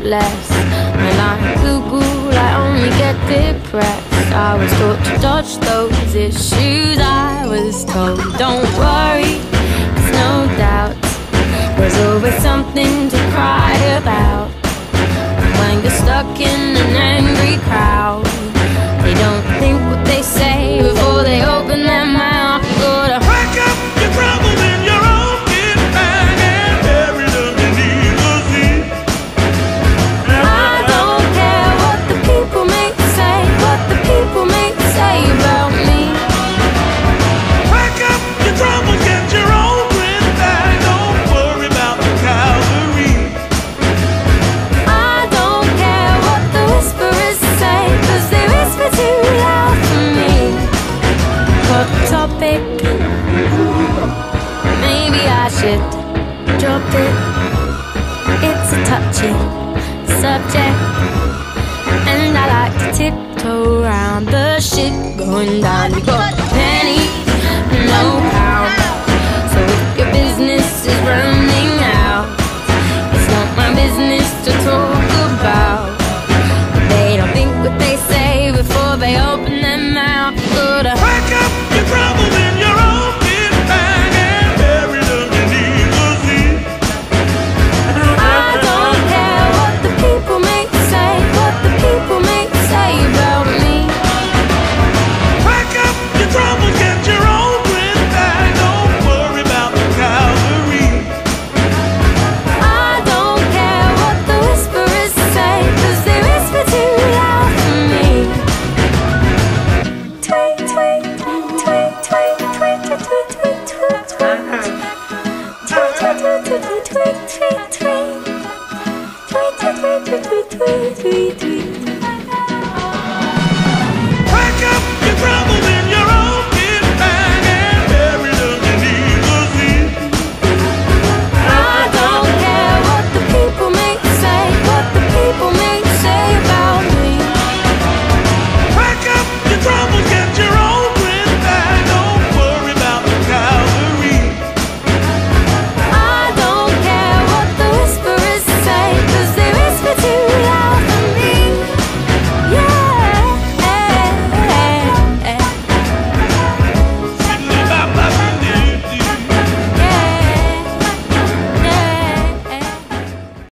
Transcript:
less. When I'm Google, I only get depressed. I was taught to dodge those issues. I was told, don't worry, there's no doubt, there's always something to cry about. When you're stuck in an angry crowd, they don't think what they say before they open their mouth. You gotta pack up your troubles in your own kit bag and bury them beneath the sea. I don't care what the people may say, what the people may say about me. Pack up your troubles, get your own kit bag, don't worry about the cavalry. I don't care what the whisperers say, 'cause they whisper too loud for me. What topic? Maybe I should drop it. It's a touchy subject, and I like to tiptoe around the shit going down. You got pennies, no power.